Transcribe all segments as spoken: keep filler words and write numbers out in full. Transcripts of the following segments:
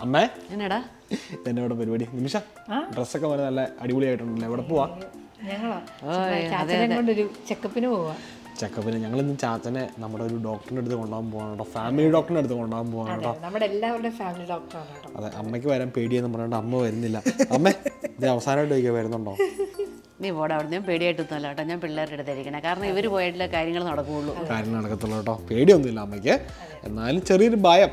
അമ്മേ എന്നടാ എന്നോട് പരിപാടി നിമിഷ ഡ്രസ്സൊക്കെ വളരെ നല്ല അടിപൊളിയായിട്ടുണ്ടല്ലോ. എവിടെ പോവാ? ചെക്കപ്പിന് പോവാ. ചെക്കപ്പിന് ഞങ്ങൾ ഇന്ന് ചാച്ചനെ നമ്മുടെ ഒരു ഡോക്ടറിന്റെ അടുത്ത് കൊണ്ടുപോകാൻ പോകണം കേട്ടോ. ഫാമിലി ഡോക്ടറിന്റെ അടുത്ത് കൊണ്ടുപോകാൻ പോകണം കേട്ടോ. നമ്മുടെ എല്ലാവരുടെയും ഫാമിലി ഡോക്ടറാണ് കേട്ടോ. അതെ, അമ്മയ്ക്ക് വരാൻ പേടിയെന്ന് പറഞ്ഞിട്ട് അമ്മ വരുന്നില്ല. അമ്മേ ഇത് അവസാനമായിട്ട് ചോദിക്കാൻ വരുന്നുണ്ടോ? നീ പോടാ അവിടെ. ഞാൻ പേടിയായിട്ടൊന്നുമല്ല കേട്ടോ, ഞാൻ പിള്ളേരുടെ അടുത്തായിരിക്കണം. കാരണം ഇവർ പോയിട്ടുള്ള കാര്യങ്ങൾ നടക്കുകയുള്ളൂ. കാര്യങ്ങൾ നടക്കത്തുള്ളൂ കേട്ടോ. പേടിയൊന്നുമില്ല അമ്മയ്ക്ക്, എന്നാലും ചെറിയൊരു ഭയം.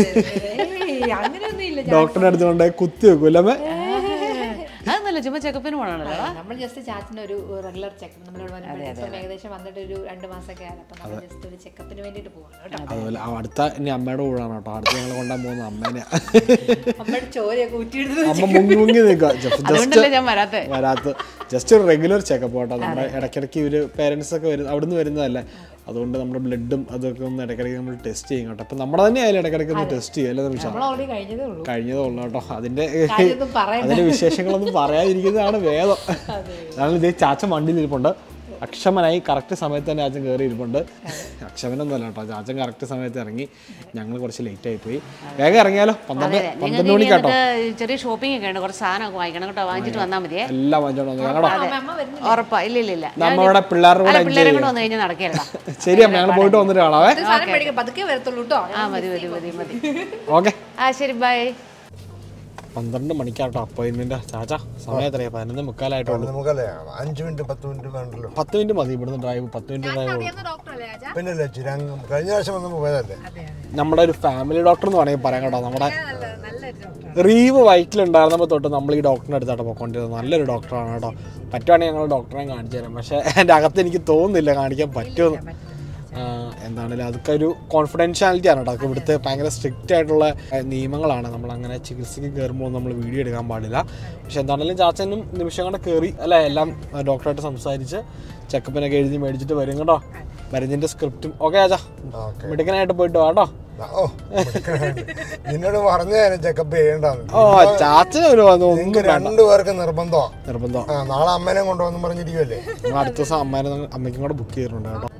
ഡോക്ടറിന്റെ അടുത്ത് കൊണ്ടുപോയി കുത്തി വെക്കൂല്ലേ അമ്മ? അതൊന്നല്ല, ചുമ്മാ ചെക്കപ്പിന് പോകണല്ലോ. നമ്മൾ ജസ്റ്റ് ചാച്ചിന് ഒരു റെഗുലർ ചെക്കപ്പ് നമ്മളിവിടെ ഏകദേശം വന്നിട്ട് ഒരു രണ്ട് മാസമൊക്കെ ആയി. അപ്പം നമ്മൾ ജസ്റ്റ് ഒരു ചെക്കപ്പിന് വേണ്ടിയിട്ട് പോകണം കേട്ടോ. അതുപോലെ അടുത്ത ഇനി അമ്മയുടെ കൂടാണ് കേട്ടോ. അടുത്ത് ഞങ്ങൾ കൊണ്ടുപോകാൻ പോകുന്നത് അമ്മേനെ. അമ്മയുടെ ചോരയൊക്കെ ഊറ്റിയെടുത്ത് അമ്മ മുങ്ങി മുങ്ങി നിൽക്കുക. ഞാൻ വരാത്ത വരാത്ത ജസ്റ്റ് ഒരു റെഗുലർ ചെക്കപ്പ് കേട്ടോ. നമ്മുടെ ഇടയ്ക്കിടയ്ക്ക് ഇവര് പേരൻസ് ഒക്കെ വരും, അവിടുന്ന് വരുന്നതല്ലേ. അതുകൊണ്ട് നമ്മുടെ ബ്ലഡും അതൊക്കെ ഒന്ന് ഇടയ്ക്കിടയ്ക്ക് നമ്മൾ ടെസ്റ്റ് ചെയ്യും കേട്ടോ. അപ്പം നമ്മുടെ തന്നെ ആയാലും ഇടയ്ക്കിടയ്ക്ക് ഒന്ന് ടെസ്റ്റ് ചെയ്യും അല്ലേ നിമിഷം? കഴിഞ്ഞതേ ഉള്ളൂ കേട്ടോ. അതിന്റെ അതിന്റെ വിശേഷങ്ങളൊന്നും പറയാതിരിക്കുന്നതാണ് വേദം. അതാണ് ഇതേ ചാച്ചൻ വണ്ടിയിൽ ഇരിപ്പുണ്ട്. അക്ഷമനായി കറക്റ്റ് സമയത്ത് തന്നെ ചാച്ചൻ കയറി ഇരിപ്പുണ്ട്. അക്ഷമനൊന്നുമല്ല കേട്ടോ, ചാച്ചൻ കറക്റ്റ് സമയത്ത് ഇറങ്ങി. ഞങ്ങൾ കുറച്ച് ലേറ്റ് ആയി പോയി. വേഗം ഇറങ്ങിയാലോ? പന്ത്രണ്ട് പന്ത്രണ്ട് മണിക്ക് കേട്ടോ. ചെറിയ ഷോപ്പിംഗ് ഒക്കെ ഉണ്ട്, കുറച്ച് സാധനമൊക്കെ വാങ്ങിക്കണം കേട്ടോ. വാങ്ങിച്ചിട്ട് വന്നാൽ മതിയേ. എല്ലാം വാങ്ങിച്ചോണ്ട് വന്നു കേട്ടോ. ഉറപ്പാ? ഇല്ല ഇല്ല ഇല്ല, നമ്മുടെ പിള്ളേരുടെ കൂടെ പിള്ളേരെ കൂടെ വന്നു കഴിഞ്ഞാൽ നടക്കില്ല. ശരി അമ്മ, ഞങ്ങൾ പോയിട്ട് വന്നിട്ട് കാണാവേ. ആ മതി മതി മതി മതി. ഓക്കെ ആ ശരി, ബൈ. പന്ത്രണ്ട് മണിക്കാട്ടോ അപ്പോയിന്റ്മെന്റ്. ചാച്ചാ സമയം എത്രയാ? പതിനൊന്ന് മുക്കാലായിട്ടുള്ളൂ. അഞ്ച് മിനിറ്റ് പത്ത് മിനിറ്റ് വേണ്ടല്ലോ. പത്ത് മിനിറ്റ് മതി ഇവിടുന്ന് ഡ്രൈവ്. പത്ത് മിനിറ്റ് ഡ്രൈവ്. പിന്നെ കഴിഞ്ഞ പ്രാവശ്യം വന്ന് പോയതല്ലേ. നമ്മുടെ ഒരു ഫാമിലി ഡോക്ടർ എന്ന് വേണമെങ്കിൽ പറയാം കേട്ടോ. നമ്മുടെ റീവ് വയറ്റിലുണ്ടായിരുന്നപ്പോൾ തൊട്ട് നമ്മൾ ഈ ഡോക്ടറിന്റെ അടുത്തായിട്ട് പോയിക്കൊണ്ടിരുന്നത്. നല്ലൊരു ഡോക്ടറാണ് കേട്ടോ. പറ്റുവാണെങ്കിൽ ഞങ്ങൾ ഡോക്ടറെ കാണിച്ചു തരാം. പക്ഷേ എൻ്റെ അകത്ത് എനിക്ക് തോന്നുന്നില്ല കാണിക്കാൻ പറ്റുമെന്ന്. എന്താണെങ്കിലും അതൊക്കെ ഒരു കോൺഫിഡൻഷ്യാലിറ്റി ആണ് കേട്ടോ. അതൊക്കെ ഇവിടുത്തെ ഭയങ്കര സ്ട്രിക്റ്റ് ആയിട്ടുള്ള നിയമങ്ങളാണ്. നമ്മളങ്ങനെ ചികിത്സയ്ക്ക് കയറുമ്പോൾ നമ്മൾ വീഡിയോ എടുക്കാൻ പാടില്ല. പക്ഷെ എന്താണെങ്കിലും ചാച്ചനും നിമിഷം കൊണ്ട് കയറി അല്ലേ, എല്ലാം ഡോക്ടറായിട്ട് സംസാരിച്ച് ചെക്കപ്പിനൊക്കെ എഴുതി മേടിച്ചിട്ട് വരും കേട്ടോ. മരുന്നിൻ്റെ സ്ക്രിപ്റ്റും ഓക്കെ ചാച്ചാ മെഡിക്കനായിട്ട് പോയിട്ട് വാട്ടോ. നിന്നോട് പറഞ്ഞു ചെക്കപ്പ് ചെയ്യേണ്ടത്. ഓ ചാച്ചന് ഒരു രണ്ടു പേർക്ക് നിർബന്ധമാണ്. നിർബന്ധം. നാളെ അമ്മേനെ കൊണ്ടുവന്ന് പറഞ്ഞിരിക്കുമല്ലേ. അടുത്ത ദിവസം അമ്മേനെ അമ്മയ്ക്കും കൂടെ ബുക്ക് ചെയ്തിട്ടുണ്ട് കേട്ടോ.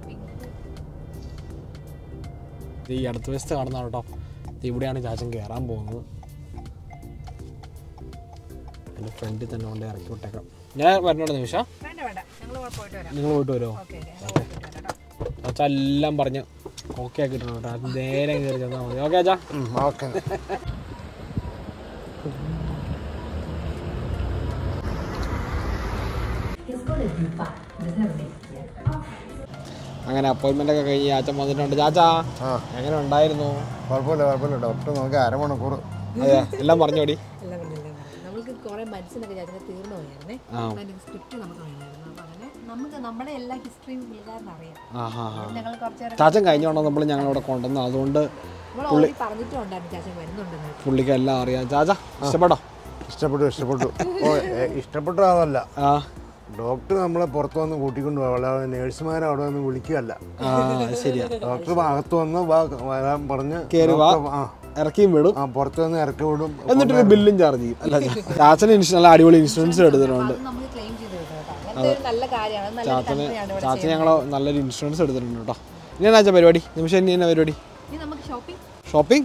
ഈ അടുത്ത വശത്ത് കാണുന്നതാണ് കേട്ടോ. ഇവിടെയാണ് ചാച്ചൻ കയറാൻ പോകുന്നത്. എൻ്റെ ഫ്രണ്ടിൽ തന്നെ കൊണ്ട് ഇറക്കി വിട്ടേക്കാം. ഞാൻ വരണോട്ടോ നിമിഷ? നിങ്ങൾ പോയിട്ട് വരുമോ? ചാച്ച എല്ലാം പറഞ്ഞ് ഓക്കെ ആക്കിയിട്ടുണ്ട് കേട്ടോ. അത് നേരെ കയറി ചെന്നാൽ മതി. ഓക്കെ ചാച്ചാ? ഓക്കെ. അങ്ങനെ അപ്പോയിൻമെന്റ് ഒക്കെ കഴിഞ്ഞ് ചാച്ചൻ വന്നിട്ടുണ്ട്. ചാച്ചാ എങ്ങനെ ഉണ്ടായിരുന്നു? കുഴപ്പമില്ല കുഴപ്പമില്ല. ഡോക്ടർ നോക്കി അരമണിക്കൂർ അതെ എല്ലാം പറഞ്ഞോടി. നമുക്ക് കുറെ മരുന്നിനൊക്കെ ചാച്ചന് തീർന്നു പോയായിരുന്നേ. സ്ക്രിപ്റ്റ് നമുക്ക് വേണമായിരുന്നു. അപ്പം അങ്ങനെ നമുക്ക് നമ്മുടെ എല്ലാ ഹിസ്റ്ററിയും പുള്ളിക്കാരന് അറിയാം. ഞങ്ങൾ കുറച്ച് ചാച്ചൻ കഴിഞ്ഞോണ്ടോ നമ്മൾ ഞങ്ങളിവിടെ കൊണ്ടുവന്നത്. അതുകൊണ്ട് പറഞ്ഞിട്ടുണ്ടായിരുന്നു ചാച്ചൻ വരുന്നുണ്ടെന്ന്. പുള്ളിക്ക് എല്ലാം അറിയാം. ചാച്ചാ ഇഷ്ടപ്പെട്ടോ? ഇഷ്ടപ്പെട്ടു ഇഷ്ടപ്പെട്ടു. ഓ ഇഷ്ടപ്പെട്ടു അതല്ല, ഡോക്ടർ നമ്മളെ പുറത്തു വന്ന് കൂട്ടിക്കൊണ്ട് പോകാം. നേഴ്സുമാരെ അവിടെ വന്ന് വിളിക്കുകയല്ല. ശരിയാ. ഡോക്ടർ അകത്ത് വന്ന് വരാൻ പറഞ്ഞ് ഇറക്കിയും വിടും, പുറത്ത് വന്ന് ഇറക്കി വിടും. എന്നിട്ടൊരു ബില്ലും ചാർജ് ചെയ്യും. അല്ല ചാച്ചന് നല്ല അടിപൊളി ഇൻഷുറൻസ് എടുത്തിട്ടുണ്ട്. ചാച്ചന് ചാച്ചന് ഞങ്ങൾ നല്ലൊരു ഇൻഷുറൻസ് എടുത്തിട്ടുണ്ട് കേട്ടോ. ഇനി എന്നാ ചാച്ചാ പരിപാടി? നിമിഷം ഇനി എന്നാ പരിപാടി? ഷോപ്പിംഗ്.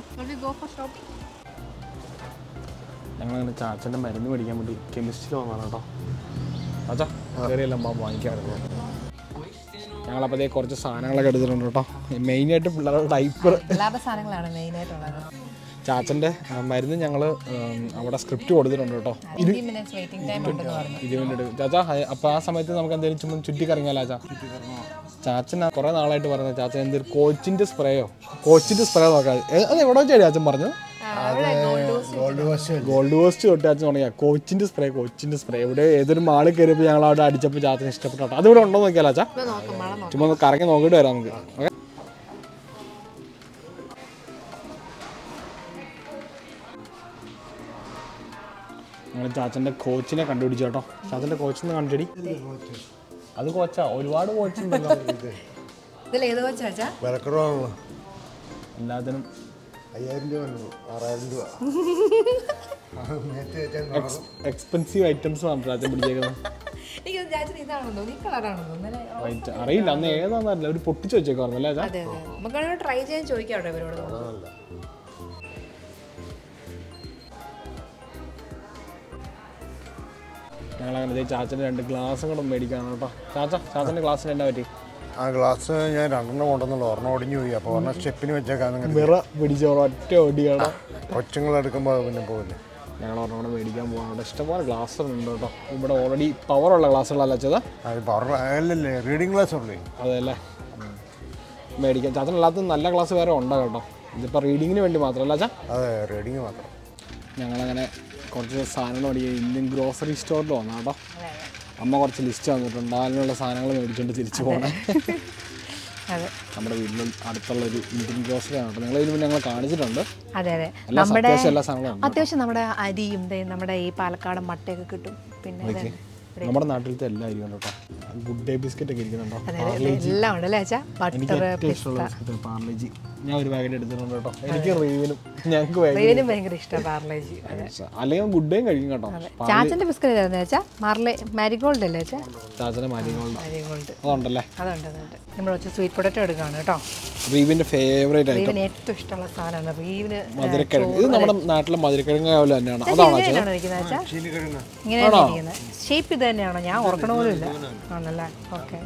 ഞങ്ങളങ്ങനെ ചാച്ചൻ്റെ മരുന്ന് മേടിക്കാൻ വേണ്ടി കെമിസ്ട്രിയിൽ വന്നതാണ് കേട്ടോ. ചാച്ചാ കയറിയെല്ലാം പാമ്പ് വാങ്ങിക്കാറുണ്ട്. ഞങ്ങളപ്പോൾ കുറച്ച് സാധനങ്ങളൊക്കെ എടുത്തിട്ടുണ്ട് കേട്ടോ. മെയിനായിട്ട് പിള്ളേരുടെ ഡൈപ്പർ സാധനങ്ങളാണ് മെയിനായിട്ടുള്ളത്. ചാച്ചൻ്റെ മരുന്ന് ഞങ്ങൾ അവിടെ സ്ക്രിപ്റ്റ് കൊടുത്തിട്ടുണ്ട് കേട്ടോ. ഇരുപത് മിനിറ്റ് എടുക്കും ചാച്ചാ. അപ്പോൾ ആ സമയത്ത് നമുക്ക് എന്തെങ്കിലും ചുമ്മാ ചുറ്റിക്കറങ്ങിയാലോ ചാച്ചാ? ചാച്ചൻ കുറേ നാളായിട്ട് പറയുന്നത് ചാച്ചൻ എന്തെങ്കിലും കോച്ചിൻ്റെ സ്പ്രേയോ കോച്ചിൻ്റെ സ്പ്രേ നോക്കാതെ. അത് എവിടെ വെച്ചാൽ ചാച്ചൻ പറഞ്ഞത്? ഗോൾഡ് കോസ്റ്റ് തൊട്ട് ചാച്ചൻ തുടങ്ങിയ കോച്ചിൻ്റെ സ്പ്രേ കോച്ചിൻ്റെ സ്പ്രേ ഇവിടെ ഏതൊരു മാളിൽ കയറിയപ്പോൾ ഞങ്ങൾ അവിടെ അടിച്ചപ്പോൾ ചാച്ചന് ഇഷ്ടപ്പെട്ടോ. അതിവിടെ ഉണ്ടോ നോക്കിയാലോ ചാ? ചുമ്മാ ഒന്ന് കറങ്ങി നോക്കിയിട്ട് വരാം നമുക്ക്. ഓക്കെ ഞങ്ങൾ ചാച്ചൻ്റെ കോച്ചിനെ കണ്ടുപിടിച്ചു കേട്ടോ. ചാച്ചൻ്റെ കോച്ചിനെ കണ്ടുപിടി. അത് കോച്ചാ, ഒരുപാട് കോച്ച് ഉണ്ടല്ലോ. എല്ലാത്തിനും അയ്യായിരം രൂപ ആറായിരം രൂപ എക്സ്പെൻസീവ് ഐറ്റംസ് ആണ് ചാച്ചൻ പിടിച്ചേക്കുന്നത്. അറിയില്ല അന്ന് ഏതാന്നറിയില്ല, ഒരു പൊട്ടിച്ച് വെച്ചേക്കാർന്നല്ലേ ചാ? ഞങ്ങളങ്ങനെ ചാച്ചൻ്റെ രണ്ട് ഗ്ലാസും കൂടെ മേടിക്കാണ് കേട്ടോ. ചാച്ച ചാച്ചൻ്റെ ഗ്ലാസ്സിന് എന്നാ പറ്റി? ആ ഗ്ലാസ് ഞാൻ രണ്ടെണ്ണം കൊണ്ടുവന്നുള്ളൂ, ഒരെണ്ണം ഒടിഞ്ഞു പോയി. അപ്പോൾ ഒരെണ്ണം സ്റ്റെപ്പിന് വെച്ചേക്കാന്ന് വിറ പിടിച്ചോറ ഒറ്റ ഒടിയാണ്. കൊച്ചുങ്ങളെടുക്കുമ്പോൾ പിന്നെ പോകില്ലേ. ഞങ്ങൾ ഒരെണ്ണം കൂടെ മേടിക്കാൻ പോകാറുണ്ട്. ഇഷ്ടംപോലെ ഗ്ലാസ് ഉണ്ട് കേട്ടോ. ഇവിടെ ഓൾറെഡി പവറുള്ള ഗ്ലാസ്സുകളല്ല ചെയ്താൽ അത് പവർ അല്ലല്ലേ, റീഡിങ് ഗ്ലാസ് ഉള്ളേ. അതെല്ലേ മേടിക്കാം. ചാച്ചനല്ലാത്ത നല്ല ക്ലാസ് വേറെ ഉണ്ടോ കേട്ടോ. ഇതിപ്പോൾ റീഡിങ്ങിന് വേണ്ടി മാത്രമല്ല ചാ. അതെ, റീഡിങ് മാത്രം. ഞങ്ങളങ്ങനെ കുറച്ച് സാധനങ്ങൾ മേടിക്കുക. ഇന്ത്യൻ ഗ്രോസറി സ്റ്റോറിൽ വന്നാൽ കേട്ടോ. അമ്മ കുറച്ച് ലിസ്റ്റ് തന്നിട്ടുണ്ട്, അതിനുള്ള സാധനങ്ങൾ മേടിച്ചുകൊണ്ട് തിരിച്ചു പോകണേ. നമ്മുടെ വീട്ടിലും അടുത്തുള്ളൊരു ഇന്ത്യൻ ഗ്രോസറി ആണ് കേട്ടോ. നിങ്ങൾ ഇതിന് മുന്നേ ഞങ്ങൾ കാണിച്ചിട്ടുണ്ട്. അതെ അതെ, നമ്മുടെ എല്ലാ സാധനങ്ങളും അത്യാവശ്യം നമ്മുടെ അരിയും നമ്മുടെ ഈ പാലക്കാട് മട്ടയൊക്കെ കിട്ടും. പിന്നെ നമ്മുടെ നാട്ടിലത്തെ എല്ലാ അരിയും ഉണ്ട് കേട്ടോ. ഗുഡ് ഡേ ബിസ്ക്കറ്റ് ഒക്കെ ഇരിക്കുന്നുണ്ടോ. എല്ലാം ഉണ്ടല്ലേ അച്ഛാ. ബട്ടർ, പാർലേജി ഞാൻ ഒരു പാക്കറ്റ് എടുത്തിട്ടുണ്ട് കേട്ടോ. എനിക്ക് റീവിനും ഞങ്ങൾക്ക് ഭയങ്കര ഇഷ്ടമാണ് പാർലേജി. അല്ലെങ്കിൽ ഗുഡ് ഡേയും കഴിക്കും കേട്ടോ. ചാച്ചന്റെ ബിസ്ക്കറ്റ് ഏതാ വെച്ചാ? മാർലെ മാരിഗോൾഡ് അല്ലേ വെച്ചാ? ചാച്ചന്റെ മാരിഗോൾഡ് മാരിഗോൾഡ് അതുണ്ടല്ലേ. അതുണ്ട് അതുണ്ട്. നമ്മൾ കുറച്ച് സ്വീറ്റ് പൊട്ടറ്റോ എടുക്കുകയാണ് കേട്ടോ. റീവിന്റെ ഫേവറേറ്റ് ഐറ്റം. റീവിന് ഏറ്റവും ഇഷ്ടമുള്ള സാധനമാണ് റീവിന് മധുരക്കിഴങ്ങ്. ഇത് നമ്മുടെ നാട്ടിലെ മധുരക്കിഴങ്ങ് പോലെ തന്നെയാണ്. അതാണോ ഇരിക്കുന്നത്? ഇങ്ങനെയാണ് ഇരിക്കുന്നത്. ഷേപ്പ് ഇത് തന്നെയാണോ? ഞാൻ ഓർക്കണ പോലും ഇല്ല. ആണല്ലേ, ഓക്കെ.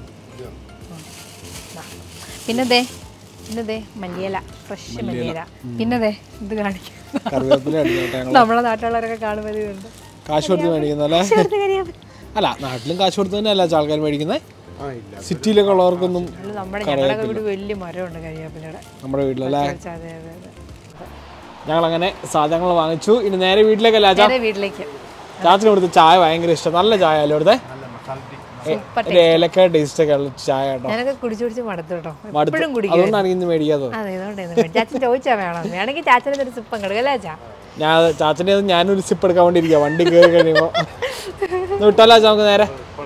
പിന്നെ ദേ പിന്നെ ദേ മല്ലിയില, ഫ്രഷ് മല്ലിയില. പിന്നെ ദേ ഇത് കാണിക്കും, നമ്മളെ നാട്ടുകാരൊക്കെ കാണുമ്പോൾ കാശ് കൊടുത്ത് മേടിക്കുന്നല്ലേ. അല്ല, നാട്ടിലും കാശ് കൊടുത്ത് തന്നെ അല്ല ആൾക്കാർ മേടിക്കുന്നത്. സിറ്റിയിലൊക്കെ ഉള്ളവർക്കൊന്നും നമ്മുടെ ഞങ്ങളുടെ വീട് വലിയ മരമുണ്ട് കരിയാപ്പിലയുടെ നമ്മുടെ വീട്ടിലല്ലേ. ഞങ്ങളങ്ങനെ സാധനങ്ങൾ വാങ്ങിച്ചു. ഇനി നേരെ വീട്ടിലേക്കല്ല. വീട്ടിലേക്ക് ചാച്ചന് കൊടുത്ത ചായ ഭയങ്കര ഇഷ്ടം. നല്ല ചായ അല്ലേ ഇവിടുത്തെ. ഏലക്ക ടേസ്റ്റ് ഒക്കെ ഉള്ള ചായ കേട്ടോ. ഞാനൊക്കെ കുടിച്ചു കുടിച്ച് മടുത്തു കേട്ടോ. അതുകൊണ്ടാണ് ഇന്ന് മേടിക്കാത്തത്. ചാച്ചൻ ചോദിച്ചാ വേണം, വേണമെങ്കിൽ ചാച്ചനെ ഒരു സിപ്പം കിടക്കല്ലേ ചാ. ഞാൻ ചാച്ചൻ്റെ ഞാനൊരു സിപ്പ് എടുക്കാൻ വേണ്ടിയിരിക്കുക. വണ്ടി കയറി കഴിയുമ്പോ വിട്ടാലോ നമുക്ക് നേരെ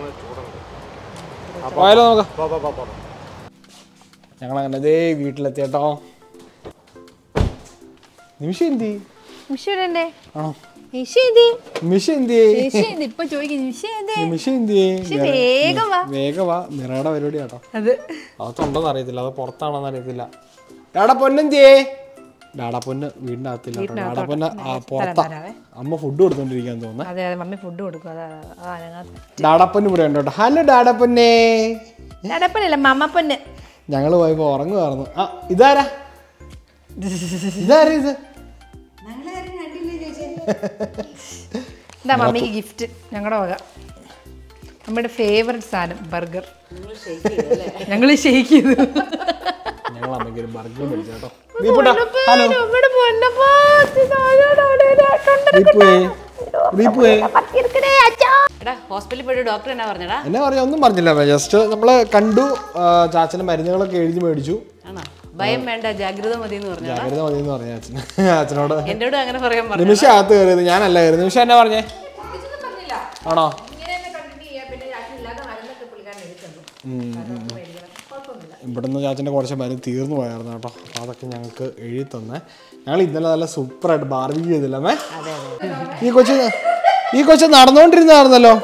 പോയാലോ നോക്കാം. ഞങ്ങളങ്ങനെ അതേ വീട്ടിലെത്തി കേട്ടോ. നിമിഷം എന്തി ആണോ? വേഗവാ മിറയുടെ പരിപാടി കേട്ടോ. അകത്തുണ്ടോന്ന് അറിയത്തില്ല, അത് പുറത്താണോന്ന് അറിയത്തില്ല. ഡാടാ പൊന്നെന്തിയേ. ഡാടാ പൊന്ന് വീടിന്റെ അകത്തില്ല കേട്ടോ. ഡാടാ പൊന്ന് പുറത്താ. അമ്മ ഫുഡ് കൊടുത്തോണ്ടിരിക്കാൻ തോന്നുന്നു. ഡാടാപ്പൊന്ന് ഇവിടെ ഉണ്ട് കേട്ടോ. ഹലോ ഡാടാപ്പൊന്നെ. ഞങ്ങള് പോയപ്പോ ഉറങ്ങുമായിരുന്നു. ആ ഇതാരാ ഇതാരാ ഇത്? ഇതാ മമ്മിക്ക് ഗിഫ്റ്റ് ഞങ്ങളുടെ വക. നമ്മുടെ ഫേവറേറ്റ് സാധനം ബർഗർ. ഞങ്ങൾ ഷെയ്ക്ക് ചെയ്തു. ഞങ്ങൾ അമ്മയ്ക്ക് ഒരു ബർഗർ മേടിച്ചു കേട്ടോ. ഹോസ്പിറ്റലിൽ പോയിട്ട് ഡോക്ടർ എന്നാ പറഞ്ഞടാ? എന്നാ പറയാ, ഒന്നും പറഞ്ഞില്ല. ജസ്റ്റ് നമ്മള് കണ്ടു, ചാച്ചന് മരുന്നുകളൊക്കെ എഴുതി മേടിച്ചു. ഭയം വേണ്ട, ജാഗ്രത മതി എന്ന് പറഞ്ഞു. ജാഗ്രത മതി എന്ന് പറഞ്ഞു അച്ഛൻ. അച്ഛനോട് എന്നോട് അങ്ങനെ പറയാൻ പറഞ്ഞു. നിമിഷം അകത്ത് കയറിയത് ഞാനല്ല കയറി. നിമിഷം എന്നാ പറഞ്ഞേ? ആണോ? ഇവിടുന്ന് ചാച്ചൻ്റെ കുറച്ച് മരുന്ന് തീർന്നു പോയായിരുന്നു കേട്ടോ. അപ്പോൾ അതൊക്കെ ഞങ്ങൾക്ക് എഴുതി തന്നെ. ഞങ്ങൾ ഇന്നലെ നല്ല സൂപ്പറായിട്ട് ബാർബിക്യൂ ചെയ്തില്ലമ്മേ. ഈ കൊച്ച് ഈ കൊച്ച് നടന്നുകൊണ്ടിരുന്നായിരുന്നല്ലോ.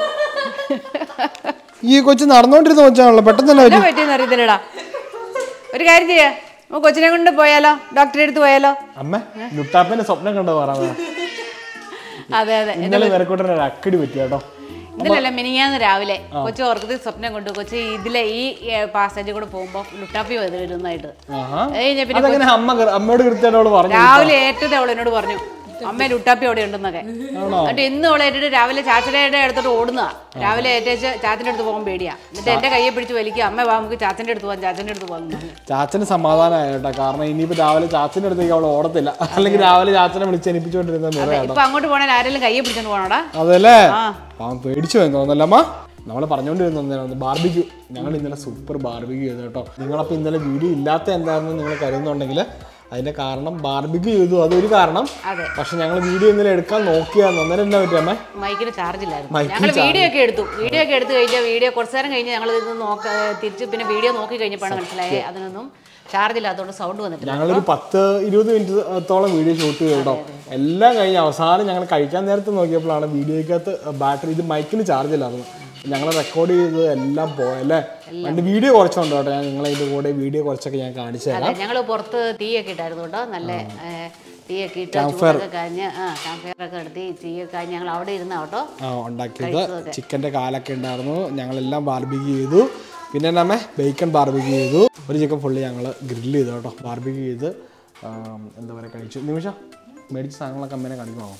ഈ കൊച്ച് നടന്നുകൊണ്ടിരുന്ന കൊച്ചാണല്ലോ. പെട്ടെന്ന് തന്നെ പറ്റിയെന്ന് അറിയത്തില്ലടാ. ഒരു കാര്യം ചെയ്യാ, കൊച്ചിനെ കൊണ്ട് പോയാലോ, ഡോക്ടറെ അടുത്ത് പോയാലോ? അമ്മ ലുട്ടാപ്പന്റെ സ്വപ്നം കണ്ടോ പറയാ. അതെ അതെ, ഇന്നലെ വരക്കൂട്ടൻ ഒരു അക്കടി പറ്റി കേട്ടോ. ഇന്നലല്ല മിനിങ്ങാന്ന് രാവിലെ കൊച്ചു ഓർക്കത്തിൽ സ്വപ്നം കൊണ്ടു. കൊച്ചു ഇതിലെ ഈ പാസേജ് കൂടെ പോകുമ്പോ ലുട്ടാപ്പി വരുന്നതായിട്ട് അമ്മയോട് കൃത്യമായിട്ട് പറഞ്ഞു. രാവിലെ ഏറ്റവും അവൾ എന്നോട് പറഞ്ഞു, അമ്മ ലുട്ടാപ്പി അവിടെ ഉണ്ടെന്നൊക്കെ. എന്നിട്ട് ഇന്ന് അവളെ ഏറ്റിട്ട് രാവിലെ ചാച്ചയുടെ അടുത്തോട്ട് ഓടുന്നതാ. രാവിലെ ഏറ്റേച്ച് ചാച്ചന്റെ അടുത്ത് പോകാൻ പേടിയാ. എന്നിട്ട് എന്റെ കയ്യെ പിടിച്ച് വലിക്കുക, അമ്മ വാ നമുക്ക് ചാച്ചന്റെ അടുത്ത് പോകാം, ചാച്ചന്റെ അടുത്ത് പോകാൻ. ചാച്ചന് സമാധാനമായ കേട്ടോ. കാരണം ഇനിയിപ്പോ രാവിലെ ചാച്ചന്റെ അടുത്തേക്ക് അവൾ ഓടത്തില്ല. അല്ലെങ്കിൽ രാവിലെ ചാച്ചനെ വിളിച്ച് എനിപ്പിച്ചോണ്ടിരുന്ന ഇപ്പൊ അങ്ങോട്ട് പോകണേ ആരെങ്കിലും കയ്യെ പിടിച്ചോണ്ട് പോകണോടാ. അതല്ലേ പേടിച്ചു പോയി തോന്നല്ലേ അമ്മ. നമ്മള് പറഞ്ഞോണ്ടിരുന്ന ബാർബിക്യൂ. ഞങ്ങൾ ഇന്നലെ സൂപ്പർ ബാർബിക്യൂ ചെയ്തു കേട്ടോ. നിങ്ങളപ്പോ ഇന്നലെ വീഡിയോ ഇല്ലാത്ത എന്താണെന്ന് നിങ്ങൾ കരുതുന്നുണ്ടെങ്കിൽ അതിന്റെ കാരണം ബാർബിക്യൂ ചെയ്തു, അതൊരു കാരണം. പക്ഷെ ഞങ്ങൾ വീഡിയോ ഇന്നലെ എടുക്കാൻ നോക്കിയാന്ന്. അന്നേരം എന്നാ പറ്റിയ അമ്മ? മൈക്കിന് ചാർജ് ഇല്ലായിരുന്നു. ഞങ്ങൾ വീഡിയോ ഒക്കെ എടുത്തു. വീഡിയോ ഒക്കെ എടുത്തു കഴിഞ്ഞാൽ വീഡിയോ കുറച്ചു നേരം കഴിഞ്ഞ് ഞങ്ങൾ ഇത് നോക്ക തിരിച്ച് പിന്നെ വീഡിയോ നോക്കി കഴിഞ്ഞപ്പോഴാണ് മനസ്സിലായത് അതിനൊന്നും ചാർജ് ഇല്ലാത്തതുകൊണ്ട് സൗണ്ട് വന്നിട്ടില്ല. ഞങ്ങളൊരു പത്ത് ഇരുപത് മിനിറ്റത്തോളം വീഡിയോ ഷൂട്ട് ചെയ്തു കേട്ടോ. എല്ലാം കഴിഞ്ഞ് അവസാനം ഞങ്ങൾ കഴിക്കാൻ നേരത്തെ നോക്കിയപ്പോഴാണ് വീഡിയോക്കകത്ത് ബാറ്ററി ഇത് മൈക്കിന് ചാർജ് ഇല്ലായിരുന്നു. ഞങ്ങൾ റെക്കോർഡ് ചെയ്തത് എല്ലാം പോയല്ലേ. എൻ്റെ വീഡിയോ കുറച്ചുണ്ട് കേട്ടോ. ഞാൻ നിങ്ങളെ ഇതിൻ്റെ കൂടെ വീഡിയോ കുറച്ചൊക്കെ ഞാൻ കാണിച്ചു തരാം. ഞങ്ങൾ പുറത്ത് തീയൊക്കെ ഇട്ടായിരുന്നു കേട്ടോ. നല്ല തീയൊക്കെ ഇട്ട് ചൂടൊക്കെ കഴിഞ്ഞ് ആ ക്യാമ്പ് നടത്തി തീയൊക്കെ കഴിഞ്ഞ് ഞങ്ങൾ അവിടെ ഇരുന്ന കേട്ടോ ഉണ്ടാക്കിയത്. ചിക്കൻ്റെ കാലൊക്കെ ഉണ്ടായിരുന്നു. ഞങ്ങളെല്ലാം ബാർബിക്യൂ ചെയ്തു. പിന്നെ നമ്മെ ബേക്കൺ ബാർബിക്യൂ ചെയ്തു. ഒരു ചിക്കൻ ഫുള്ള് ഞങ്ങൾ ഗ്രില്ല് ചെയ്തു കേട്ടോ. ബാർബിക്യൂ ചെയ്ത് എന്താ പറയുക കഴിച്ചു. നിമിഷം മേടിച്ച സാധനങ്ങളൊക്കെ അമ്മേനെ കാണിക്കണോ?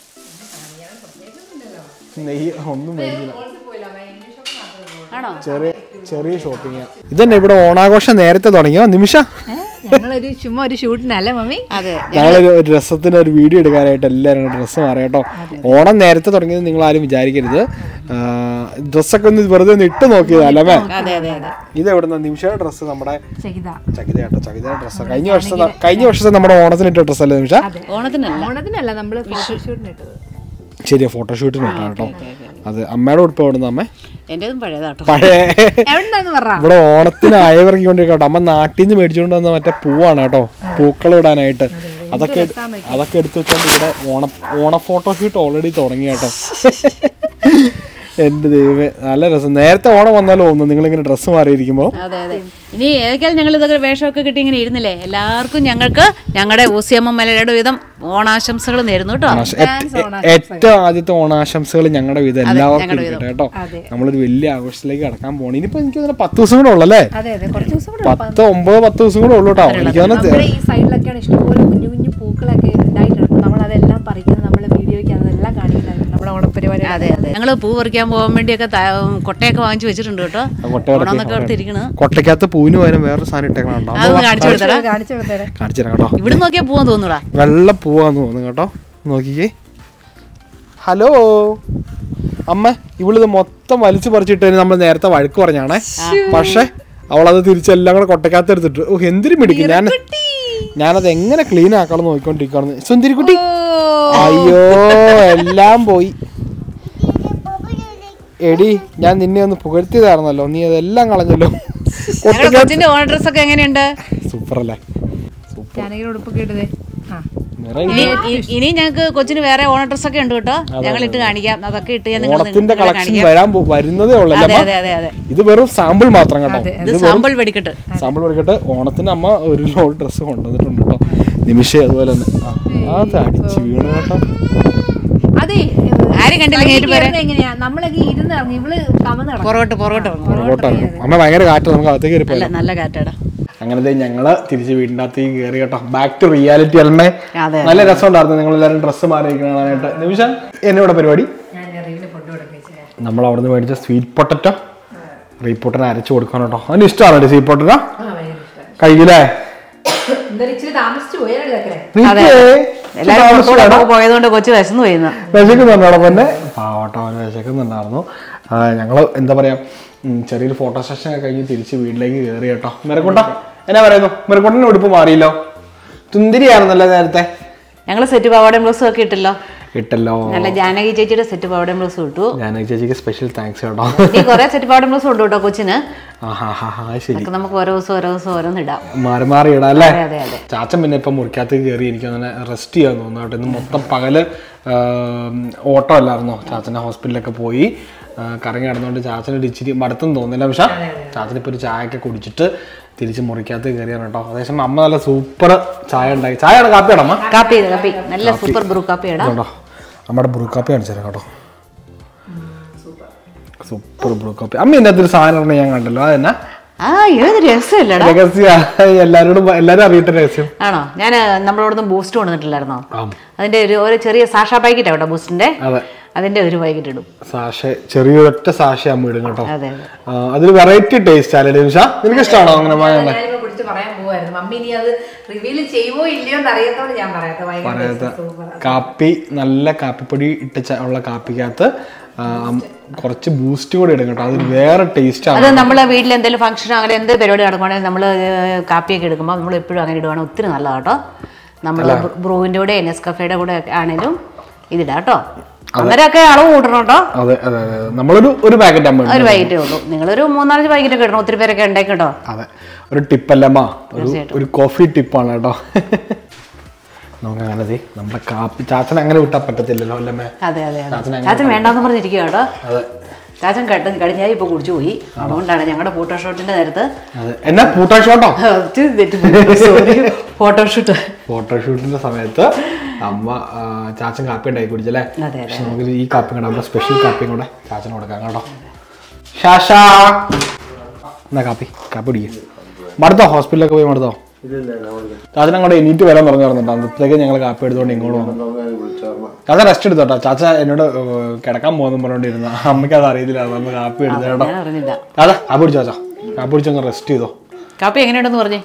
നെയ്യ് ഒന്നും മേടിച്ചില്ല. ചെറിയ ചെറിയ ഷോപ്പിംഗ്. ഇതന്നെ ഇവിടെ ഓണാഘോഷം നേരത്തെ തുടങ്ങിയോ നിമിഷ? ഞങ്ങളൊരു ചുമ്മാ ഒരു ഷൂട്ടിനല്ലേ മമ്മി? അതെ, ഞങ്ങളൊരു ഡ്രസ്സത്തിന് ഒരു വീഡിയോ എടുക്കാനായിട്ട് എല്ലാവരും ഡ്രസ്സ് മാറി കേട്ടോ. ഓണം നേരത്തെ തുടങ്ങിയത് നിങ്ങൾ ആരും വിചാരിക്കരുത്. ഡ്രസ്സൊക്കെ ഒന്ന് വെറുതെ ഒന്ന് ഇട്ട് നോക്കിയതല്ലേ? ഇത് എവിടുന്ന നിമിഷയുടെ ഡ്രസ്സ്? നമ്മുടെ ചകിത കേട്ടോ. ചകിത ഡ്രസ്സ് കഴിഞ്ഞ വർഷത്തെ കഴിഞ്ഞ വർഷത്തെ നമ്മുടെ ഓണത്തിന് ഇട്ട ഡ്രസ്സല്ലേ നിമിഷ? ഓണത്തിനല്ല ഓണത്തിനല്ല നമ്മള് ഫോട്ടോഷൂട്ടിന് ഇട്ടത്. ശരിയാ, ഫോട്ടോഷൂട്ടിന് ഇട്ടാ കേട്ടോ. അത് അമ്മയുടെ ഉടുപ്പ് എവിടുന്ന അമ്മ? പഴയ ഇവിടെ ഓണത്തിന് അയവിറക്കിക്കൊണ്ടിരിക്കട്ടോ. അമ്മ നാട്ടിൽ നിന്ന് മേടിച്ചുകൊണ്ട് വന്ന മറ്റേ പൂവാണ് കേട്ടോ, പൂക്കൾ ഇടാനായിട്ട്. അതൊക്കെ അതൊക്കെ എടുത്ത് വെച്ചോണ്ട് ഇവിടെ ഓണ ഓണ ഫോട്ടോഷൂട്ട് ഓൾറെഡി തുടങ്ങി കേട്ടോ. എന്റെ ദൈവമേ, നല്ല രസം. നേരത്തെ ഓണം വന്നാലും തോന്നുന്നു നിങ്ങളിങ്ങനെ ഡ്രസ്സ് മാറിയിരിക്കുമ്പോ. അതെ അതെ. ഇനി ഏതൊക്കെയാലും ഞങ്ങൾ ഇതൊക്കെ വേഷമൊക്കെ കിട്ടി ഇങ്ങനെ ഇരുന്നില്ലേ. എല്ലാവർക്കും ഞങ്ങൾക്ക് ഞങ്ങളുടെ ഊസിയമ്മ മലയുടെ വിധം ഓണാശംസകൾ നേരുന്നു കേട്ടോ. ഏറ്റവും ആദ്യത്തെ ഓണാശംസകൾ ഞങ്ങളുടെ വിധം എല്ലാവർക്കും കേട്ടോ. നമ്മളൊരു വലിയ ആഘോഷത്തിലേക്ക് കടക്കാൻ പോകണം. ഇനിയിപ്പോ എനിക്ക് തോന്നുന്നു പത്ത് ദിവസം കൂടെ ഉള്ളല്ലേ? പത്ത് ഒമ്പത് പത്ത് ദിവസം കൂടെ ഉള്ളൂ കേട്ടോ. എനിക്ക് തോന്നുന്നു ഈ സൈഡിലൊക്കെയാണ് ഇഷ്ടംപോലെ കുഞ്ഞു കുഞ്ഞു പൂക്കളൊക്കെ ഉണ്ടായിട്ടുണ്ട്. നമ്മളതെല്ലാം പറിക്കുന്നത് നമ്മളെ വീഡിയോയ്ക്ക് അതെല്ലാം കാണിക്കുന്നുണ്ട് നമ്മുടെ ഓണപ്പരിപാടി. അതെ അതെ. ഞങ്ങൾ പൂ പറിക്കാൻ പോകാൻ വേണ്ടിയൊക്കെ കൊട്ടയൊക്കെ വാങ്ങിച്ചു വെച്ചിട്ടുണ്ട് കേട്ടോ. കൊട്ടയ്ക്കകത്ത് പൂവിന് പകരം വേറൊരു സാധനം ഇട്ടേക്കണോ? കാണിച്ചു തരാം കേട്ടോ. ഇവിടെ നോക്കിയാ പൂവാൻ തോന്നൂടാ. വെള്ള പൂവാന്ന് തോന്നുന്നു കേട്ടോ. നോക്കിക്കേ. ഹലോ അമ്മ, ഇവളിത് മൊത്തം വലിച്ചു പറിച്ചിട്ട് നമ്മൾ നേരത്തെ വഴക്ക് പറഞ്ഞാണേ. പക്ഷെ അവളത് തിരിച്ചെല്ലാം കൂടെ കൊട്ടയ്ക്കകത്ത് എടുത്തിട്ട് ഓ എന്തിനും പിടിക്കും. ഞാൻ ഞാനത് എങ്ങനെ ക്ലീൻ ആക്കണം നോക്കിക്കൊണ്ടിരിക്കുകയാണ്. സുന്ദരിക്കുട്ടി, അയ്യോ എല്ലാം പോയി. എടി ഞാൻ നിന്നെ ഒന്ന് പുകഴ്ത്തിയതായിരുന്നല്ലോ, നീ അതെല്ലാം കളഞ്ഞല്ലോ. എങ്ങനെയുണ്ട്? സൂപ്പർ അല്ലേ? ഇനി ഞങ്ങൾക്ക് കൊച്ചിന് വേറെ ഓണ ഡ്രസ് ഒക്കെ ഉണ്ട് കേട്ടോ. ഞങ്ങൾ ഇട്ട് കാണിക്കാം. അതൊക്കെ ഇട്ട് ഓണത്തിന്റെ കളക്ഷൻ വരാൻ വരുന്നതേ ഉള്ളൂ. ഇത് വെറും സാമ്പിൾ മാത്രം കേട്ടോ. സാമ്പിൾ വെടിക്കട്ട് സാമ്പിൾ വെടിക്കട്ട് ഓണത്തിന് അമ്മ ഒരു ലോഡ് ഡ്രസ്സ് കൊണ്ടുവന്നിട്ടുണ്ട് കേട്ടോ. നിമിഷം അതുപോലെ തന്നെ അത് അടിച്ച് വീണ് കേട്ടോ. അമ്മ ഭയങ്കര കാറ്റ്, നമുക്ക് അകത്തേക്ക് കയറി. നല്ല കാറ്റാടാ. അങ്ങനത്തെ ഞങ്ങള് തിരിച്ച് വീടിന്റെ അകത്തേക്ക് കയറി കേട്ടോ. ബാക്ക് ടു റിയാലിറ്റി അല്ലേ? നല്ല രസം ഉണ്ടായിരുന്നു. നിങ്ങൾ എല്ലാവരും ഡ്രസ്സ് മാറിയിരിക്കണാനായിട്ട്. നിമിഷം എന്നോട് പരിപാടി നമ്മൾ അവിടെ നിന്ന് മേടിച്ച സ്വീറ്റ് പൊട്ടറ്റോ റീപ്പൊട്ടനെ അരച്ചു കൊടുക്കണം കേട്ടോ. അതിന് ഇഷ്ടമാണോ സ്വീറ്റ് പൊട്ടറ്റോ? കഴിക്കില്ലേ? പോയതുകൊണ്ട് കൊച്ചു വിശന്നു പോയിരുന്നു. വിശക്കുന്നുണ്ടോ പിന്നെ? പാവട്ടോ, വിശക്കുന്നുണ്ടായിരുന്നു. ഞങ്ങള് എന്താ പറയാ ചെറിയൊരു ഫോട്ടോ സെഷൻ ഒക്കെ കഴിഞ്ഞ് തിരിച്ച് വീട്ടിലേക്ക് കയറി കേട്ടോ. മെറക്കോട്ട എന്നാ പറയുന്നു? മെറക്കോട്ടന്റെ ഉടുപ്പ് മാറിയല്ലോ, സുന്ദരിയായിരുന്നല്ലോ നേരത്തെ. ഞങ്ങള് സെറ്റ് പാവാടയും ബ്ലൗസും ഒക്കെ ഇട്ടല്ലോ ഇട്ടല്ലോ നല്ല ജാനകി ചേച്ചിയുടെ സെറ്റ് പാവാടയും ബ്ലൗസും ഇട്ടു. ജാനകി ചേച്ചിക്ക് സ്പെഷ്യൽ താങ്ക്സ് കേട്ടോ. കുറെ സെറ്റ് പാവാടയും ബ്ലൗസും ഉണ്ട് കേട്ടോ കൊച്ചിന്. ശരി, നമുക്ക് ഓരോ ദിവസം ഓരോ ദിവസം ഓരോന്ന് ഇടാം, മാറി മാറി ഇടാം അല്ലേ? ചാച്ചൻ പിന്നെ ഇപ്പൊ മുറിക്കകത്ത് കയറി എനിക്ക് അങ്ങനെ റെസ്റ്റ് ചെയ്യാൻ തോന്നുന്നു കേട്ടോ. ഇന്ന് മൊത്തം പകല് ഓട്ടോ അല്ലായിരുന്നോ? ചാച്ചനെ ഹോസ്പിറ്റലിലൊക്കെ പോയി കറങ്ങി നടന്നുകൊണ്ട് ചാച്ചന് ഇച്ചിരി മടുത്തെന്ന് തോന്നില്ല. പക്ഷെ ചാച്ചനിപ്പോൾ ഒരു ചായയൊക്കെ കുടിച്ചിട്ട് തിരിച്ച് മുറിക്കകത്ത് കയറിയാണ് കേട്ടോ. അതേസമയം അമ്മ നല്ല സൂപ്പർ ചായ ഉണ്ടായി. ചായയുടെ കാപ്പിയാണോ അമ്മ? കാപ്പി കാപ്പി നല്ല സൂപ്പർ ബ്രൂ കാപ്പിയാണോ? നമ്മുടെ ബ്രൂ കാപ്പി കാണിച്ചു തരാം കേട്ടോ. സൂപ്പർ ബ്രൂ കാപ്പി. അമ്മ ഇതിനകത്ത് ഒരു സാധനം ഞാൻ കണ്ടല്ലോ, അതെന്നാ? എല്ലാരോടും എല്ലാരും അറിയട്ടെ രഹസ്യം ആണോ? ഞാൻ നമ്മളോടൊന്നും ബൂസ്റ്റ് കൊണ്ടുവന്നിട്ടില്ലായിരുന്നോ? അതിന്റെ ഒരു ചെറിയ സാഷ പാക്കറ്റ് ആവട്ടോ ബൂസ്റ്റിന്റെ, അതിന്റെ ഒരു പാക്കറ്റ് ഇടും. സാഷ ചെറിയൊരൊറ്റ സാഷ അമ്മ ഇടും കേട്ടോ. അതൊരു വെറൈറ്റി ടേസ്റ്റ് അല്ലേ നിമിഷ? നിനക്ക് ഇഷ്ടമാണോ അങ്ങനെ? കാപ്പി നല്ല കാപ്പിപ്പൊടി ഇട്ട ഉള്ള കാപ്പിക്കകത്ത് കുറച്ച് ബൂസ്റ്റ് കൂടി ഇടും കേട്ടോ. അതൊരു വേറെ ടേസ്റ്റ് ആണ്. അത് നമ്മളെ വീട്ടിൽ എന്തെങ്കിലും ഫംഗ്ഷൻ അങ്ങനെ എന്ത് പരിപാടി നടക്കുവാണെങ്കിൽ നമ്മൾ കാപ്പിയൊക്കെ എടുക്കുമ്പോൾ നമ്മൾ എപ്പോഴും അങ്ങനെ ഇടുവാണെങ്കിൽ ഒത്തിരി നല്ലതാണ് കേട്ടോ. നമ്മൾ ബ്രൂവിന്റെ കൂടെ നെസ്കഫയുടെ കൂടെ ആണെങ്കിലും ഇതിടാം കേട്ടോ. അന്നേരമൊക്കെ അളവ് കൂട്ടണം കേട്ടോ. അതെ അതെ അതെ, നമ്മളൊരു ഒരു പാക്കറ്റ് ഒരു പാക്കറ്റേ ഉള്ളൂ. നിങ്ങളൊരു മൂന്നാലഞ്ച് പാക്കറ്റ് ഒക്കെ ഇടണം, ഒത്തിരി പേരൊക്കെ ഉണ്ടാക്കി കേട്ടോ. അതെ, ഒരു ടിപ്പല്ലമ്മ, ഒരു കോഫി ടിപ്പാണ് കേട്ടോ. നമുക്ക് അങ്ങനെ നമ്മുടെ കാപ്പി ചാച്ചൻ അങ്ങനെ വിട്ടാൽ പറ്റത്തില്ലല്ലോ അല്ലേ? അതെ അതെ, ചാച്ചൻ വേണ്ടെന്ന് പറഞ്ഞിരിക്കുക കേട്ടോ. അതെ, ചാച്ചൻ കട്ട കടിഞ്ഞായി ഇപ്പൊ കുടിച്ചു പോയി. അതുകൊണ്ടാണ് ഞങ്ങളുടെ ഫോട്ടോഷൂട്ടിന്റെ നേരത്ത് എന്നാ ഫോട്ടോഷൂട്ടോ സോറി ഫോട്ടോഷൂട്ട് ഫോട്ടോഷൂട്ടിന്റെ സമയത്ത് അമ്മ ചാച്ചൻ കാപ്പി ഉണ്ടാക്കി കുടിച്ചല്ലേ. പക്ഷെ നമുക്ക് ഈ കാപ്പി കൂടെ നമ്മുടെ സ്പെഷ്യൽ കാപ്പിയും കൂടെ ചാച്ചന് കൊടുക്കാം കേട്ടോ. ഷാഷാ എന്നാ കാപ്പി കാപ്പി കുടിക്കും. മടുത്തോ ഹോസ്പിറ്റലൊക്കെ പോയി മടുത്തോ? ചാച്ചൻ അങ്ങോട്ട് എണീറ്റ് വരാൻ പറഞ്ഞു പറഞ്ഞിട്ടോ. അന്നത്തേക്ക് ഞങ്ങൾ കാപ്പി എടുത്തോണ്ട് ഇങ്ങോട്ട് വന്നു. ചാച്ച റെസ്റ്റ് എടുത്തോട്ടോ. ചാച്ച എന്നോട് കിടക്കാൻ പോകുന്നു പറഞ്ഞോണ്ടിരുന്ന അമ്മയ്ക്ക് അത് അറിയത്തില്ല. നമ്മൾ കാപ്പി എടുത്തേട്ടോ. അതാ കാപ്പി പിടിച്ചോ ചാച്ച. കാപ്പി പിടിച്ചങ്ങ് റെസ്റ്റ് ചെയ്തോ. കാപ്പി എങ്ങനെയുണ്ടെന്ന് പറഞ്ഞേ.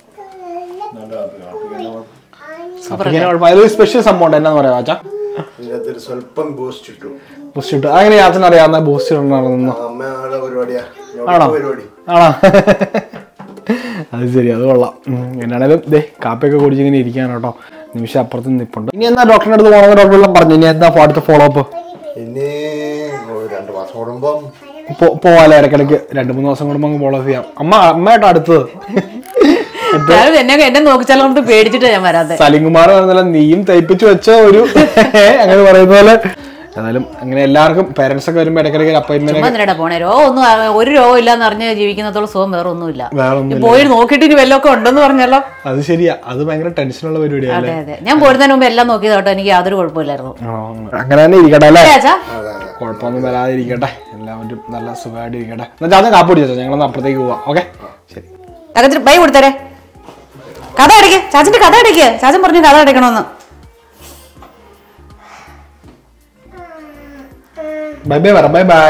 സ്പെഷ്യൽ സംഭവം ഉണ്ട്. എന്നാന്ന് പറയാ ചാച്ച? സ്വല്പം ബൂസ്റ്റ് ഇട്ടു. ബൂസ്റ്റ് ഇട്ടു. അങ്ങനെ ചാച്ചൻ അറിയാവുന്ന ബൂസ്റ്റ് ഇടണമെന്ന്. ആണോ ആണോ അത് ശരി, അത് കൊള്ളാം. എന്നാണേലും ദേ കാപ്പിയൊക്കെ കുടിച്ചിങ്ങനെ ഇരിക്കാണ് കേട്ടോ. നിമിഷം അപ്പുറത്ത് നിൽപ്പുണ്ട്. ഇനി എന്നാ ഡോക്ടറിന്റെ അടുത്ത് പോകണമെന്ന് ഡോക്ടറെല്ലാം പറഞ്ഞു. ഇനി എന്താ അടുത്ത ഫോളോ അപ്പ്? ഇനി രണ്ടു മാസം കൂടുമ്പം പോവാലോ. ഇടയ്ക്കിടയ്ക്ക് രണ്ടു മൂന്ന് ദിവസം കൂടുമ്പോ ഫോളോ അപ്പ് ചെയ്യാം. അമ്മ അമ്മയായിട്ട് അടുത്തത് എന്നെ എന്നെ നോക്കിച്ചാലും പേടിച്ചിട്ട് ഞാൻ വരാതെ. സലിംകുമാർ പറഞ്ഞാൽ നീയും തയ്പ്പിച്ചു വെച്ച ഒരു അങ്ങനെ പറയുന്ന പോലെ. എന്നാലും അങ്ങനെ എല്ലാവർക്കും പേരൻസ് ഒക്കെ വരുമ്പോ ഇടയ്ക്കിടയ്ക്ക് അപ്പോയിന്റ്മെന്റ് പോണേ. രോഗം ഒന്നും ഒരു രോഗം ഇല്ലാന്ന് അറിഞ്ഞ് ജീവിക്കുന്നത്തോളം സുഖം വേറെ ഒന്നുമില്ല. വേറെ പോയി നോക്കിയിട്ട് ഇനി വല്ലതൊക്കെ ഉണ്ടെന്ന് പറഞ്ഞല്ലോ. അത് ശരിയാ, അത് ഭയങ്കര ടെൻഷനുള്ള പരിപാടിയാണ്. അതെ അതെ, ഞാൻ പോരുന്നതിന് മുമ്പ് എല്ലാം നോക്കിയത് കേട്ടോ. എനിക്ക് യാതൊരു കുഴപ്പമില്ലായിരുന്നു. അങ്ങനെ തന്നെ ഇരിക്കട്ടെ അല്ലേ? കുഴപ്പമൊന്നും വരാതിരിക്കട്ടെ, എല്ലാവരും നല്ല സുഖമായിട്ട് ഇരിക്കട്ടെ. എന്നാ ചാച്ചൻ കാപ്പി പിടിച്ചോ, ഞങ്ങളൊന്ന് അപ്പുറത്തേക്ക് പോവാം. ഓക്കെ ശരി. ചാച്ചൻ ബൈ കൊടുത്തരേ. കഥ അടയ്ക്ക്, ചാച്ചന്റെ കഥ അടയ്ക്ക്. ചാച്ചൻ പറഞ്ഞു കഥ അടയ്ക്കണമെന്ന്. ബൈ ബൈ പറ. ബൈ ബൈ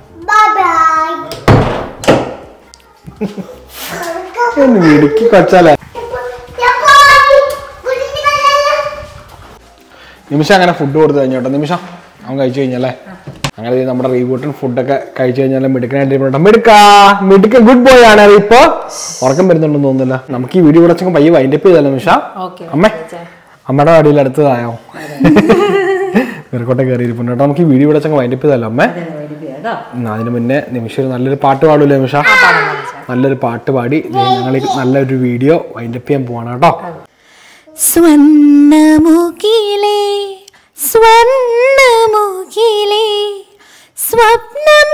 ഇടുക്കി കൊച്ചാലേ. നിമിഷം അങ്ങനെ ഫുഡ് കൊടുത്തു കഴിഞ്ഞോട്ടോ. നിമിഷം അവൻ കഴിച്ചു കഴിഞ്ഞല്ലേ. അങ്ങനെ നമ്മുടെ റീബൂട്ടൻ ഫുഡൊക്കെ കഴിച്ചു കഴിഞ്ഞാൽ മിടുക്കനായിട്ട് മിടുക്കാ മിടുക്ക ഗുഡ് ബോയ് ആണ്. ഇപ്പൊ ഉറക്കം വരുന്നുണ്ടെന്ന് തോന്നുന്നില്ല. നമുക്ക് ഈ വീഡിയോ കൂടെ പയ്യെ വൈൻഡപ്പ് ചെയ്തല്ലോ നിമിഷ. അമ്മേ അമ്മയുടെ അടിയിൽ അടുത്തതായോ മിറക്കോട്ടെ കയറിയിരിപ്പുണ്ട് കേട്ടോ. നമുക്ക് ഈ വീഡിയോ കൂടെ വൈൻഡപ്പ് ചെയ്തല്ലോ അമ്മേ. അതിന് മുന്നേ നിമിഷം നല്ലൊരു പാട്ട് പാടൂല്ലേ നിമിഷ? നല്ലൊരു പാട്ട് പാടി ഞങ്ങൾ നല്ലൊരു വീഡിയോ വൈൻഡപ്പ് ചെയ്യാൻ പോവാണ് കേട്ടോ. സ്വർണ്ണമുഖിലേ സ്വർണ്ണമുഖിലേ സ്വപ്നം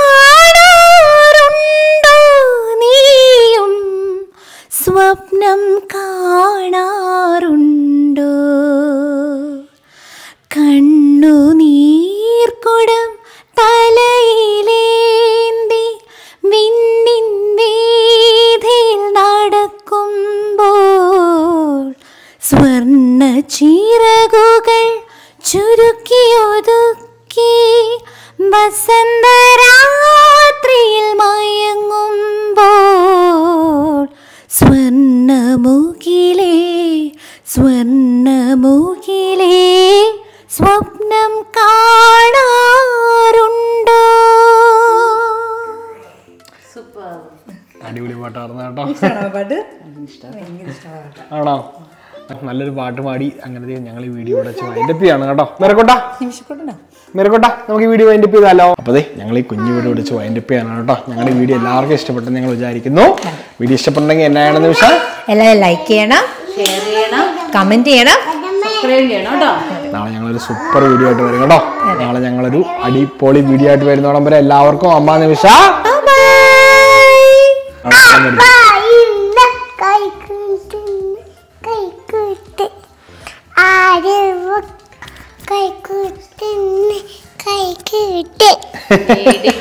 കാണാറുണ്ടോ നീയും? സ്വപ്നം കാണാറുണ്ടോ? കണ്ണുനീർക്കുടം തലയിലേന്തി വിണ്ണിൻ വീഥിയിൽ നടക്കുമ്പോൾ സ്വർണ്ണ ചിറകുകൾ ചുരുക്കിയൊതുക്കി വസന്തരാത്രിയിൽ മയങ്ങുമ്പോൾ സ്വർണ്ണമുഖിലേ സ്വർണ്ണമുഖിലേ സ്വപ്നം കാണാറുണ്ടോ? അടിപൊളി പാട്ടായിരുന്നു കേട്ടോ. ആണോ? നല്ലൊരു പാട്ട് പാടി അങ്ങനെ ഞങ്ങൾ ഈ വീഡിയോ ഇവിടെ വൈൻഡപ്പ് ചെയ്യാണ് കേട്ടോ. മെറക്കോട്ട മെറക്കോട്ട നമുക്ക് ഈ വീഡിയോ വൈൻഡപ്പ് ചെയ്താലോ? അപ്പൊ അതെ ഞങ്ങൾ ഈ കുഞ്ഞു വീഡിയോ വിളിച്ച് വൈൻഡപ്പ് ചെയ്യാണ് കേട്ടോ. ഞങ്ങളുടെ വീഡിയോ എല്ലാവർക്കും ഇഷ്ടപ്പെട്ടെന്ന് ഞങ്ങൾ വിചാരിക്കുന്നു. വീഡിയോ ഇഷ്ടപ്പെട്ടെങ്കിൽ എന്നാണെന്ന് വെച്ചാൽ എല്ലാവരും ലൈക്ക് ചെയ്യണം, ഷെയർ ചെയ്യണം, കമന്റ് ചെയ്യണം, സബ്സ്ക്രൈബ് ചെയ്യണം കേട്ടോ. നാളെ ഞങ്ങളൊരു സൂപ്പർ വീഡിയോ ആയിട്ട് വരും കേട്ടോ. നാളെ ഞങ്ങളൊരു അടിപൊളി വീഡിയോ ആയിട്ട് വരുന്നോടം വരെ എല്ലാവർക്കും അമ്മ നിമിഷ കൈ